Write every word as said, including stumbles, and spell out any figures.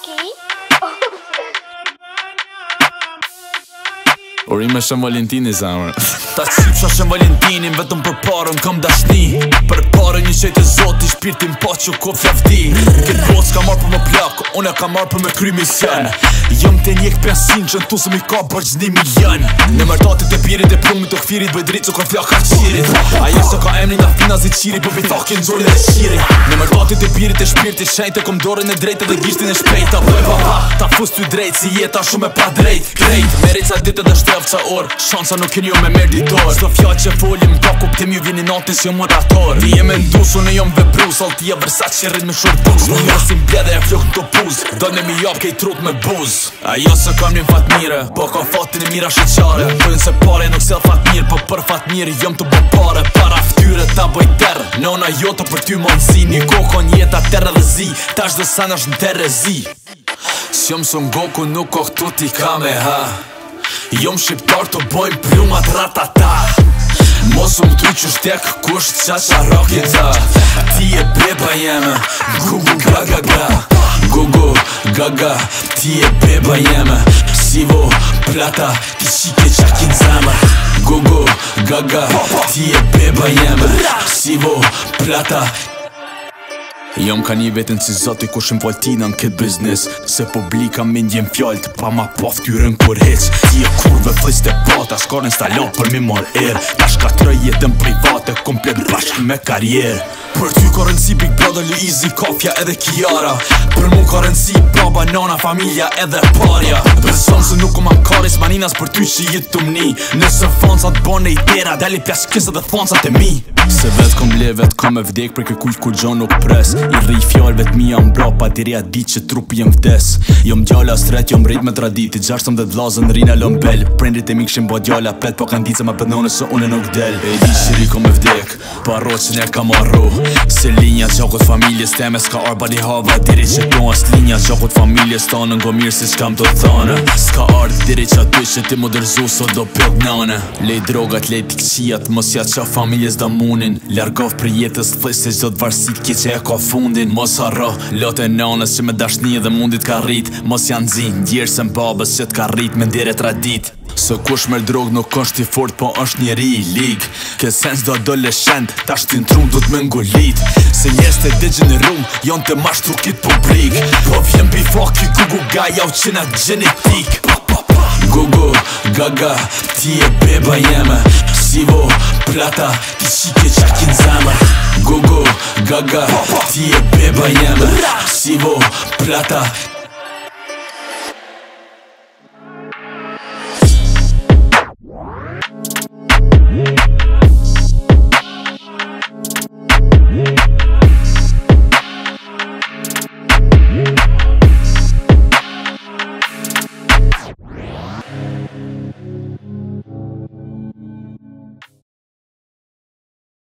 Akki? Uri me Shën Valentini zamër. Ta qipsha Shën Valentinin vetëm për parën kam dashni. Për parën një qejtë e zoti shpirtin pa që ko fjavdi. Këtë botë s'ka marrë për më plak, unë e ka marrë për me kry mision. Jëm të njek pensin që në tu se mi ka bërgjë një milion. Në mërtatit e pirit e plumit të këfirit bëj dritë që kër flaka qirit. Ajo se ka emni nga fina zi qiri për pitakin zorin e qiri. Në mërtatit e pirit e shpirtit shenjt e kom dorën e drejt dhe gishtin e shpejt. Ta bëj papa, ta fus ty drejt si jeta shumë e pa drejt. Krejt, merit sa ditë dhe shtrev ca orë, shansa nuk kin jo me merdi dorë. Shdo fjall që folim ka kuptim ju vini natin si jo moderator. Ti e me ndus, unë jom vepru, saltia versat që rrit me shurtus. Unë jasim bledhe e flok në të puz, do në mi jap kej trut me buz. Ajo se kam një fat mire, po ka fatin e mira shqeqare. Pojnë se pare nuk sel fat mirë, po për fat mirë jom të bëpare. Para ftyre ta bëj terë, nona jota për ty monsi. Një kokon jeta terë dhe zi, ta shdo san është në terezi. S'jom son Goku nuk ko këtu ti ka me ha. Jom shqiptar të bojmë plumat ratata. Mos më ty që shtek kush qa qa rokin ta. Ti e beba jeme, GuGu GaGa. GuGu GaGa, ti e beba jeme. Sivo plata, ti qike qakin zemër. GuGu GaGa, ti e beba jeme. Sivo plata. Jom ka një vetën si zoti ku shim faltina në këtë biznis. Se publika min jem fjallë të pa ma paf tyrën kur heq. Ti e kurve flis të pata, shkar instalat për mi mar erë. Ta shkatroj jetën private, komplet bashk me karjerë. Për ty ka rëndësi Big Brother, Luizi, Kafja edhe Kiara. Për mu ka rëndësi baba, nana, familja edhe parja. Beson se nuk u man karis maninas për ty që jetë të mni. Nëse fansat bane i tera, deli pjash kisa dhe fansat e mi. Se vet kom le, vet kom e vdek për këkuj kur gjo nuk pres. I rri fjall vet mi jam bra pa diri atë dit që trupi jem vdes. Jom gjalla stret, jom rrit me tradit. I gjashtëm dhe vlazën rina lom bel. Prindrit e mi kshim bo gjalla plet, po kanë dit se ma pëndone se une nuk del. E di shiri kom e vdek, pa roqën e ka marru. Se linja gjakot familjes teme s'ka arba di hava. Diri që to as linja gjakot familjes tanë ngo mirë si s'kam të thane. S'ka ardh diri që aty që ti më dërzu so do pjot nane. Lej drogat, lej t'i qijat, mos ja qa familjes da munin. Largof për jetës thës se gjdo t'varsit ki që e ka fundin. Mos harro, lot e nanës që me dashni dhe mundit ka rrit. Mos janë zin, djerë se m'babës që t'ka rrit me ndire tradit. Se kush me drog nuk është i fort, po është njeri i lig. Ke sens do adoleshent, ta shtin trum du t'me ngullit. Se njerës të degenerum, jon të mashtru kit publik. Po vjen Bivak i GuGu GaGa u qena genetik. GuGu GaGa, ti e beba jeme. Sivo plata, ti qike qakin zemër. GuGu GaGa, ti e beba jeme. Sivo plata.